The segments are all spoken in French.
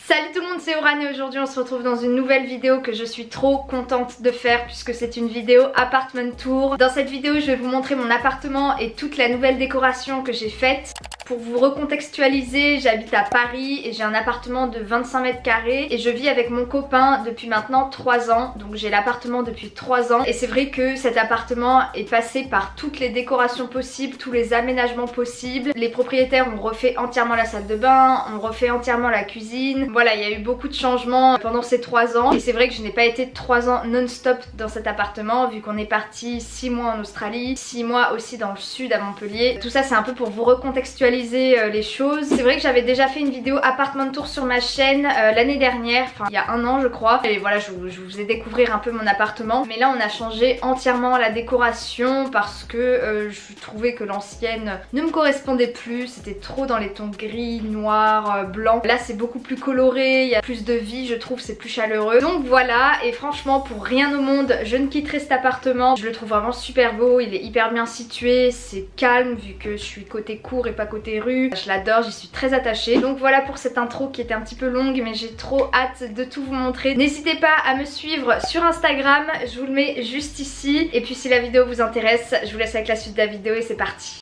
Salut tout le monde, c'est Aurane et aujourd'hui on se retrouve dans une nouvelle vidéo que je suis trop contente de faire puisque c'est une vidéo apartment tour. Dans cette vidéo je vais vous montrer mon appartement et toute la nouvelle décoration que j'ai faite. Pour vous recontextualiser, j'habite à Paris et j'ai un appartement de 25 mètres carrés et je vis avec mon copain depuis maintenant 3 ans. Donc j'ai l'appartement depuis 3 ans et c'est vrai que cet appartement est passé par toutes les décorations possibles, tous les aménagements possibles. Les propriétaires ont refait entièrement la salle de bain, ont refait entièrement la cuisine. Voilà, il y a eu beaucoup de changements pendant ces 3 ans et c'est vrai que je n'ai pas été 3 ans non-stop dans cet appartement vu qu'on est parti 6 mois en Australie, 6 mois aussi dans le sud à Montpellier. Tout ça c'est un peu pour vous recontextualiser les choses. C'est vrai que j'avais déjà fait une vidéo apartment tour sur ma chaîne l'année dernière, enfin il y a 1 an je crois, et voilà je vous ai découvrir un peu mon appartement, mais là on a changé entièrement la décoration parce que je trouvais que l'ancienne ne me correspondait plus, c'était trop dans les tons gris, noirs, blancs. Là c'est beaucoup plus coloré, il y a plus de vie je trouve, c'est plus chaleureux. Donc voilà, et franchement pour rien au monde je ne quitterai cet appartement, je le trouve vraiment super beau, il est hyper bien situé, c'est calme vu que je suis côté cour et pas côté rue, je l'adore, j'y suis très attachée. Donc voilà pour cette intro qui était un petit peu longue mais j'ai trop hâte de tout vous montrer. N'hésitez pas à me suivre sur Instagram, je vous le mets juste ici. Et puis si la vidéo vous intéresse, je vous laisse avec la suite de la vidéo et c'est parti.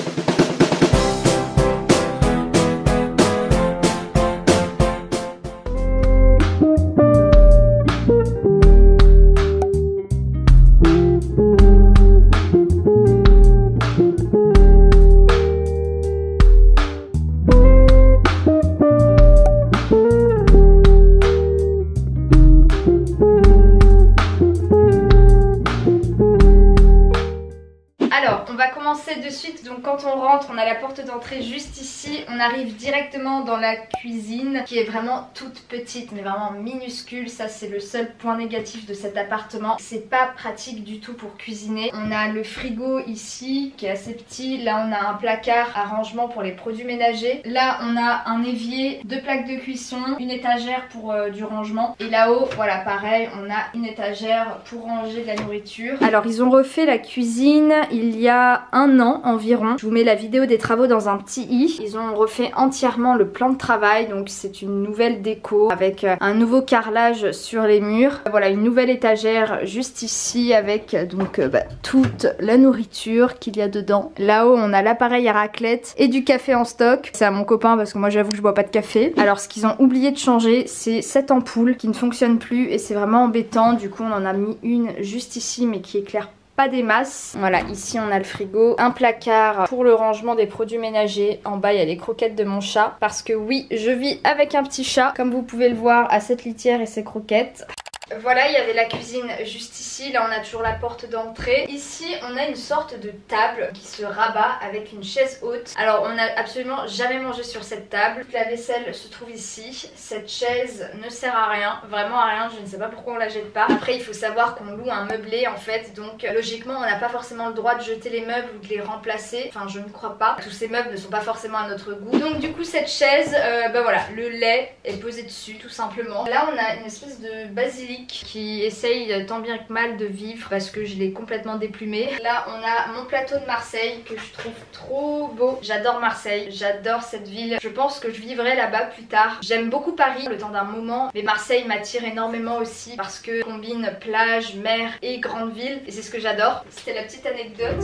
De suite, donc quand on rentre on a la porte d'entrée juste ici, on arrive directement dans la cuisine qui est vraiment toute petite mais vraiment minuscule. Ça c'est le seul point négatif de cet appartement, c'est pas pratique du tout pour cuisiner. On a le frigo ici qui est assez petit, là on a un placard à rangement pour les produits ménagers, là on a un évier, 2 plaques de cuisson, une étagère pour du rangement et là-haut voilà pareil on a une étagère pour ranger de la nourriture. Alors ils ont refait la cuisine il y a 1 an environ. Je vous mets la vidéo des travaux dans un petit i. Ils ont refait entièrement le plan de travail, donc c'est une nouvelle déco avec un nouveau carrelage sur les murs. Voilà, une nouvelle étagère juste ici avec donc toute la nourriture qu'il y a dedans. Là-haut on a l'appareil à raclette et du café en stock. C'est à mon copain parce que moi j'avoue que je bois pas de café. Alors ce qu'ils ont oublié de changer c'est cette ampoule qui ne fonctionne plus et c'est vraiment embêtant. Du coup on en a mis une juste ici mais qui éclaire pas des masses. Voilà, ici on a le frigo, un placard pour le rangement des produits ménagers. En bas il y a les croquettes de mon chat parce que oui, je vis avec un petit chat comme vous pouvez le voir à cette litière et ses croquettes. Voilà, il y avait la cuisine juste ici, là on a toujours la porte d'entrée. Ici on a une sorte de table qui se rabat avec une chaise haute. Alors on n'a absolument jamais mangé sur cette table. La vaisselle se trouve ici. Cette chaise ne sert à rien, vraiment à rien, je ne sais pas pourquoi on la jette pas. Après il faut savoir qu'on loue un meublé en fait, donc logiquement on n'a pas forcément le droit de jeter les meubles ou de les remplacer. Enfin je ne crois pas, tous ces meubles ne sont pas forcément à notre goût. Donc du coup cette chaise, voilà, le lait est posé dessus tout simplement. Là on a une espèce de basilic qui essaye tant bien que mal de vivre parce que je l'ai complètement déplumé. Là on a mon plateau de Marseille que je trouve trop beau. J'adore Marseille, j'adore cette ville. Je pense que je vivrai là-bas plus tard. J'aime beaucoup Paris le temps d'un moment, mais Marseille m'attire énormément aussi parce que combine plage, mer et grande ville et c'est ce que j'adore. C'était la petite anecdote.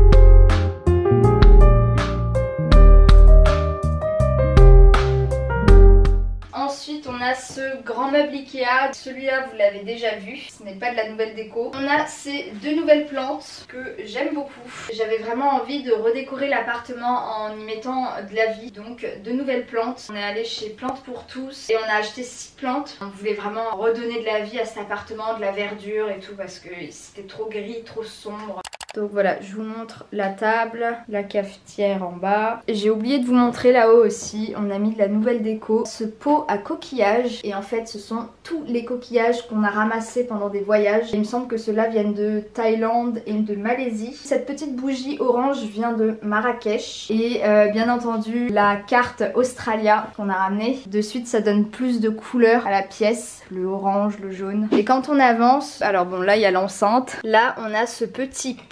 Ensuite on a ce grand meuble Ikea, celui-là vous l'avez déjà vu, ce n'est pas de la nouvelle déco. On a ces 2 nouvelles plantes que j'aime beaucoup. J'avais vraiment envie de redécorer l'appartement en y mettant de la vie, donc 2 nouvelles plantes. On est allé chez Plantes pour tous et on a acheté 6 plantes. On voulait vraiment redonner de la vie à cet appartement, de la verdure et tout parce que c'était trop gris, trop sombre. Donc voilà, je vous montre la table, la cafetière en bas. J'ai oublié de vous montrer là-haut aussi, on a mis de la nouvelle déco. Ce pot à coquillages, et en fait ce sont tous les coquillages qu'on a ramassés pendant des voyages. Il me semble que ceux-là viennent de Thaïlande et de Malaisie. Cette petite bougie orange vient de Marrakech. Et bien entendu la carte Australia qu'on a ramenée. De suite ça donne plus de couleurs à la pièce, le orange, le jaune. Et quand on avance, alors bon là il y a l'enceinte, là on a ce petit pot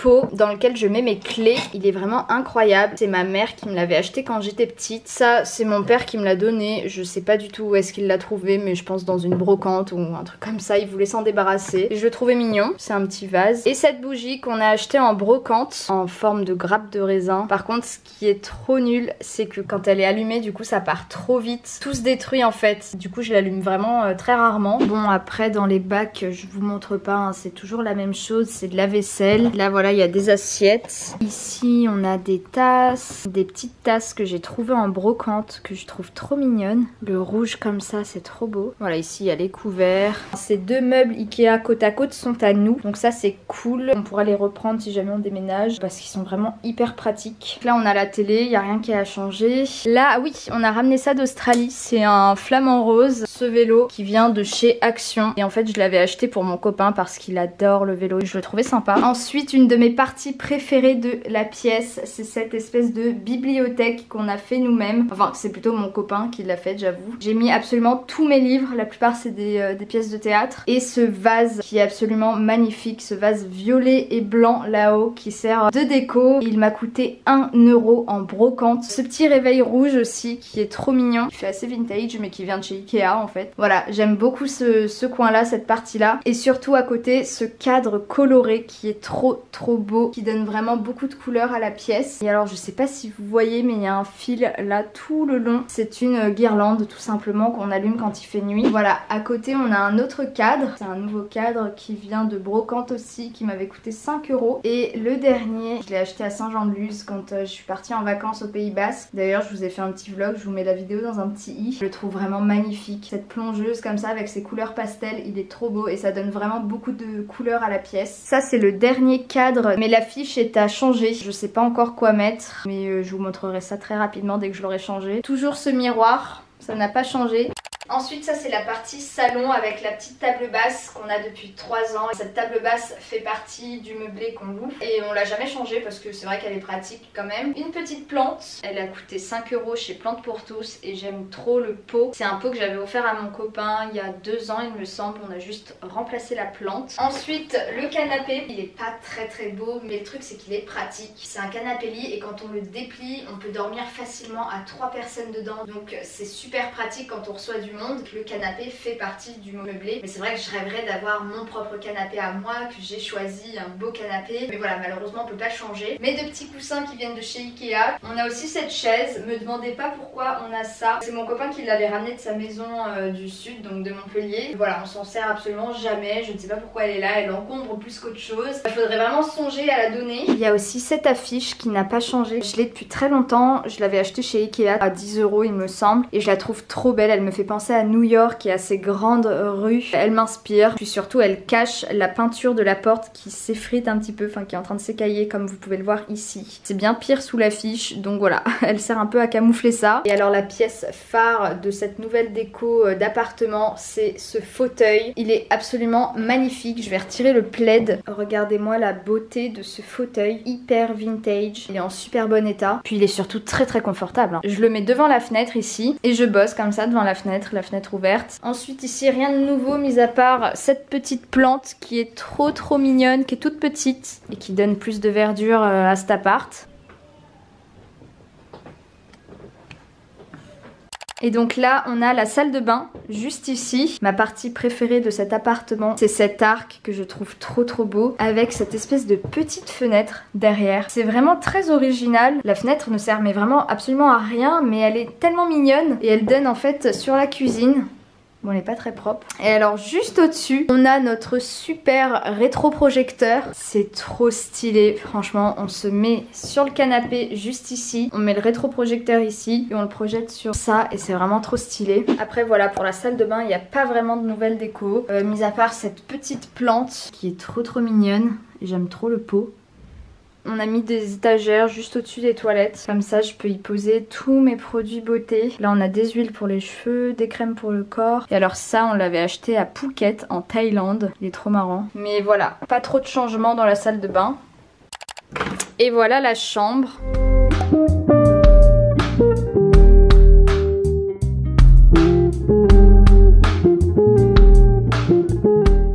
pot dans lequel je mets mes clés. Il est vraiment incroyable. C'est ma mère qui me l'avait acheté quand j'étais petite. Ça, c'est mon père qui me l'a donné. Je sais pas du tout où est-ce qu'il l'a trouvé, mais je pense dans une brocante ou un truc comme ça. Il voulait s'en débarrasser. Et je le trouvais mignon. C'est un petit vase. Et cette bougie qu'on a achetée en brocante, en forme de grappe de raisin. Par contre, ce qui est trop nul, c'est que quand elle est allumée, du coup, ça part trop vite. Tout se détruit en fait. Du coup, je l'allume vraiment très rarement. Bon, après, dans les bacs, je vous montre pas, hein, c'est toujours la même chose. C'est de la vaisselle. Là, voilà, il y a des assiettes. Ici, on a des tasses. Des petites tasses que j'ai trouvées en brocante, que je trouve trop mignonnes. Le rouge comme ça, c'est trop beau. Voilà, ici, il y a les couverts. Ces deux meubles Ikea côte à côte sont à nous. Donc ça, c'est cool. On pourra les reprendre si jamais on déménage parce qu'ils sont vraiment hyper pratiques. Là, on a la télé. Il n'y a rien qui a changé. Là, oui, on a ramené ça d'Australie. C'est un flamant rose. Ce vélo qui vient de chez Action. Et en fait, je l'avais acheté pour mon copain parce qu'il adore le vélo. Je le trouvais sympa. Ensuite, une de mes parties préférées de la pièce, c'est cette espèce de bibliothèque qu'on a fait nous-mêmes. Enfin, c'est plutôt mon copain qui l'a faite, j'avoue. J'ai mis absolument tous mes livres. La plupart, c'est des pièces de théâtre. Et ce vase qui est absolument magnifique. Ce vase violet et blanc là-haut qui sert de déco. Il m'a coûté 1 € en brocante. Ce petit réveil rouge aussi qui est trop mignon. Il fait assez vintage mais qui vient de chez Ikea en fait. Voilà, j'aime beaucoup ce coin-là, cette partie-là. Et surtout à côté, ce cadre coloré qui est trop beau. Qui donne vraiment beaucoup de couleurs à la pièce. Et alors, je sais pas si vous voyez, mais il y a un fil là tout le long. C'est une guirlande tout simplement qu'on allume quand il fait nuit. Voilà, à côté, on a un autre cadre. C'est un nouveau cadre qui vient de brocante aussi, qui m'avait coûté 5 €. Et le dernier, je l'ai acheté à Saint-Jean-de-Luz quand je suis partie en vacances au Pays Basque. D'ailleurs, je vous ai fait un petit vlog, je vous mets la vidéo dans un petit i. Je le trouve vraiment magnifique. Cette plongeuse comme ça avec ses couleurs pastel, il est trop beau et ça donne vraiment beaucoup de couleurs à la pièce. Ça, c'est le dernier cadre, mais l'affiche est à changer. Je sais pas encore quoi mettre, mais je vous montrerai ça très rapidement dès que je l'aurai changé. Toujours ce miroir, ça n'a pas changé. Ensuite, ça c'est la partie salon avec la petite table basse qu'on a depuis 3 ans. Cette table basse fait partie du meublé qu'on loue et on l'a jamais changée parce que c'est vrai qu'elle est pratique quand même. Une petite plante, elle a coûté 5 € chez Plantes pour tous et j'aime trop le pot. C'est un pot que j'avais offert à mon copain il y a 2 ans il me semble, on a juste remplacé la plante. Ensuite, le canapé, il est pas très beau mais le truc c'est qu'il est pratique. C'est un canapé lit et quand on le déplie, on peut dormir facilement à 3 personnes dedans. Donc c'est super pratique quand on reçoit du monde. Le canapé fait partie du meublé, mais c'est vrai que je rêverais d'avoir mon propre canapé à moi, que j'ai choisi un beau canapé, mais voilà, malheureusement on peut pas changer. Mais de petits coussins qui viennent de chez Ikea. On a aussi cette chaise, me demandez pas pourquoi on a ça, c'est mon copain qui l'avait ramené de sa maison du sud, donc de Montpellier. Voilà, on s'en sert absolument jamais, je ne sais pas pourquoi elle est là, elle encombre plus qu'autre chose. Il faudrait vraiment songer à la donner. Il y a aussi cette affiche qui n'a pas changé, je l'ai depuis très longtemps, je l'avais achetée chez Ikea à 10 € il me semble, et je la trouve trop belle, elle me fait penser à New York et à ces grandes rues. Elle m'inspire, puis surtout elle cache la peinture de la porte qui s'effrite un petit peu, enfin qui est en train de s'écailler comme vous pouvez le voir ici. C'est bien pire sous l'affiche, donc voilà, elle sert un peu à camoufler ça. Et alors la pièce phare de cette nouvelle déco d'appartement, c'est ce fauteuil. Il est absolument magnifique, je vais retirer le plaid. Regardez-moi la beauté de ce fauteuil, hyper vintage. Il est en super bon état, puis il est surtout très confortable, hein. Je le mets devant la fenêtre ici et je bosse comme ça devant la fenêtre ouverte. Ensuite ici rien de nouveau mis à part cette petite plante qui est trop mignonne, qui est toute petite et qui donne plus de verdure à cet appart. Et donc là on a la salle de bain juste ici. Ma partie préférée de cet appartement, c'est cet arc que je trouve trop beau avec cette espèce de petite fenêtre derrière. C'est vraiment très original. La fenêtre ne sert mais vraiment absolument à rien, mais elle est tellement mignonne et elle donne en fait sur la cuisine. Bon, elle n'est pas très propre. Et alors juste au-dessus, on a notre super rétroprojecteur. C'est trop stylé, franchement. On se met sur le canapé juste ici. On met le rétroprojecteur ici et on le projette sur ça et c'est vraiment trop stylé. Après voilà, pour la salle de bain, il n'y a pas vraiment de nouvelles déco. Mis à part cette petite plante qui est trop mignonne. Et j'aime trop le pot. On a mis des étagères juste au-dessus des toilettes. Comme ça, je peux y poser tous mes produits beauté. Là, on a des huiles pour les cheveux, des crèmes pour le corps. Et alors ça, on l'avait acheté à Phuket, en Thaïlande. Il est trop marrant. Mais voilà, pas trop de changements dans la salle de bain. Et voilà la chambre. Alors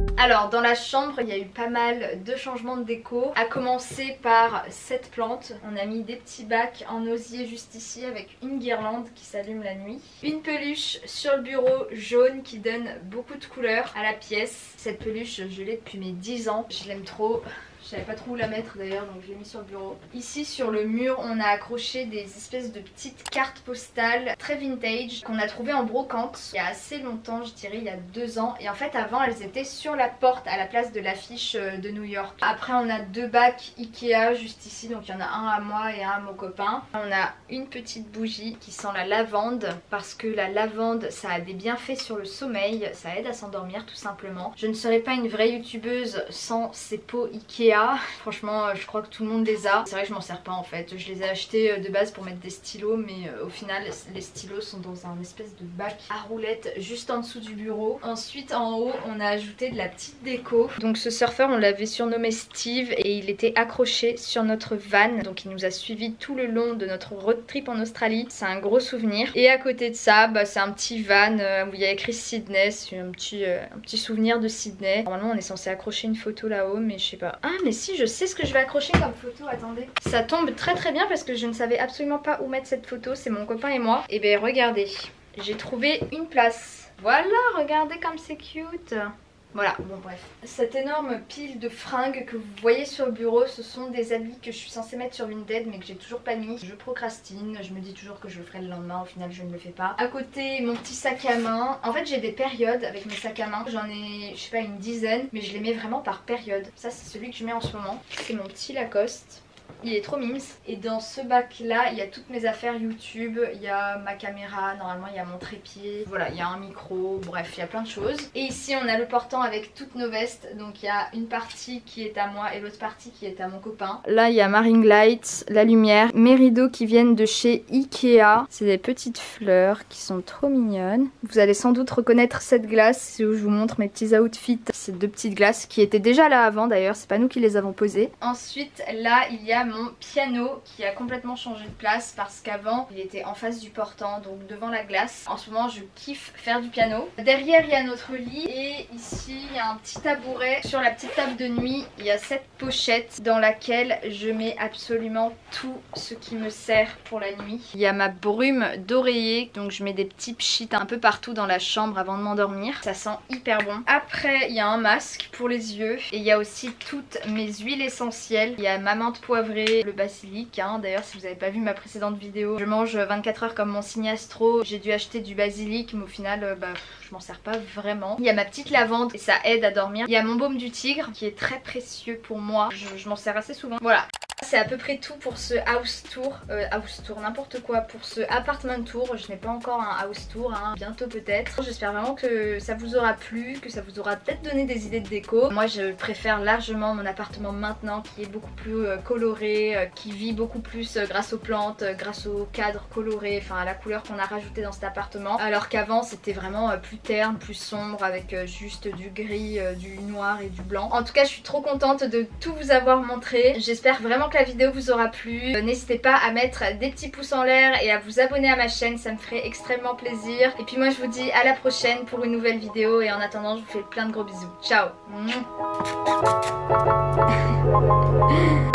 Alors dans la chambre il y a eu pas mal de changements de déco, à commencer par cette plante. On a mis des petits bacs en osier juste ici avec une guirlande qui s'allume la nuit. Une peluche sur le bureau jaune qui donne beaucoup de couleurs à la pièce. Cette peluche je l'ai depuis mes 10 ans, je l'aime trop. Je savais pas trop où la mettre d'ailleurs, donc je l'ai mis sur le bureau. Ici sur le mur on a accroché des espèces de petites cartes postales très vintage qu'on a trouvées en brocante il y a assez longtemps, je dirais il y a 2 ans. Et en fait avant elles étaient sur la porte à la place de l'affiche de New York. Après on a 2 bacs Ikea juste ici, donc il y en a un à moi et un à mon copain. On a une petite bougie qui sent la lavande parce que la lavande ça a des bienfaits sur le sommeil, ça aide à s'endormir tout simplement. Je ne serais pas une vraie youtubeuse sans ces pots Ikea. Franchement je crois que tout le monde les a. C'est vrai que je m'en sers pas en fait, je les ai achetés de base pour mettre des stylos, mais au final les stylos sont dans un espèce de bac à roulettes juste en dessous du bureau. Ensuite en haut on a ajouté de la petite déco. Donc ce surfeur on l'avait surnommé Steve et il était accroché sur notre van, donc il nous a suivis tout le long de notre road trip en Australie. C'est un gros souvenir. Et à côté de ça c'est un petit van où il y a écrit Sydney, c'est un petit souvenir de Sydney. Normalement on est censé accrocher une photo là-haut, mais je sais pas. Ah mais si, je sais ce que je vais accrocher comme photo, attendez. Ça tombe très bien parce que je ne savais absolument pas où mettre cette photo, c'est mon copain et moi. Et ben regardez, j'ai trouvé une place. Voilà, regardez comme c'est cute. Voilà, bon bref. Cette énorme pile de fringues que vous voyez sur le bureau, ce sont des habits que je suis censée mettre sur Vinted mais que j'ai toujours pas mis. Je procrastine, je me dis toujours que je le ferai le lendemain, au final je ne le fais pas. À côté, mon petit sac à main. En fait j'ai des périodes avec mes sacs à main. J'en ai, je sais pas, une dizaine, mais je les mets vraiment par période. Ça c'est celui que je mets en ce moment. C'est mon petit Lacoste. Il est trop mimes. Et dans ce bac là il y a toutes mes affaires YouTube, il y a ma caméra, normalement il y a mon trépied, voilà il y a un micro, bref il y a plein de choses. Et ici on a le portant avec toutes nos vestes, donc il y a une partie qui est à moi et l'autre partie qui est à mon copain. Là il y a ma ring light, la lumière, mes rideaux qui viennent de chez Ikea. C'est des petites fleurs qui sont trop mignonnes. Vous allez sans doute reconnaître cette glace, c'est où je vous montre mes petits outfits. Ces 2 petites glaces qui étaient déjà là avant d'ailleurs, c'est pas nous qui les avons posées. Ensuite là il y a mon piano qui a complètement changé de place parce qu'avant il était en face du portant, donc devant la glace. En ce moment je kiffe faire du piano. Derrière il y a notre lit et ici il y a un petit tabouret. Sur la petite table de nuit il y a cette pochette dans laquelle je mets absolument tout ce qui me sert pour la nuit. Il y a ma brume d'oreiller, donc je mets des petits pchits un peu partout dans la chambre avant de m'endormir. Ça sent hyper bon. Après il y a un masque pour les yeux et il y a aussi toutes mes huiles essentielles. Il y a ma menthe poivrée, le basilic, hein. D'ailleurs si vous n'avez pas vu ma précédente vidéo, je mange 24 heures comme mon signe astro. J'ai dû acheter du basilic mais au final je m'en sers pas vraiment. Il y a ma petite lavande et ça aide à dormir. Il y a mon baume du tigre qui est très précieux pour moi, je m'en sers assez souvent. Voilà. C'est à peu près tout pour ce house tour, n'importe quoi, pour ce apartment tour. Je n'ai pas encore un house tour, hein, bientôt peut-être. J'espère vraiment que ça vous aura plu, que ça vous aura peut-être donné des idées de déco. Moi je préfère largement mon appartement maintenant qui est beaucoup plus coloré, qui vit beaucoup plus grâce aux plantes, grâce au cadre coloré, enfin à la couleur qu'on a rajouté dans cet appartement. Alors qu'avant c'était vraiment plus terne, plus sombre avec juste du gris, du noir et du blanc. En tout cas je suis trop contente de tout vous avoir montré. J'espère vraiment que la vidéo vous aura plu. N'hésitez pas à mettre des petits pouces en l'air et à vous abonner à ma chaîne, ça me ferait extrêmement plaisir. Et puis moi je vous dis à la prochaine pour une nouvelle vidéo et en attendant je vous fais plein de gros bisous. Ciao.